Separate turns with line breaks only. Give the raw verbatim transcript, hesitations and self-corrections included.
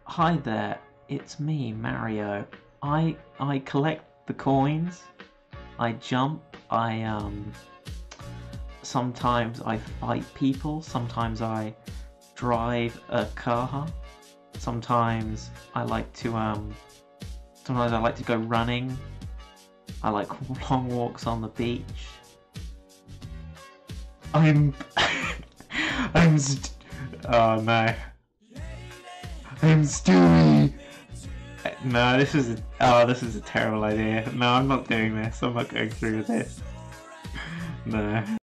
Hi there, it's me, Mario. I I collect the coins. I jump. I um. Sometimes I fight people. Sometimes I drive a car. Sometimes I like to um. Sometimes I like to go running. I like long walks on the beach. I'm. I'm. St oh no. I'm Stewie! No, this is a, oh, this is a terrible idea. No, I'm not doing this. I'm not going through with this. No.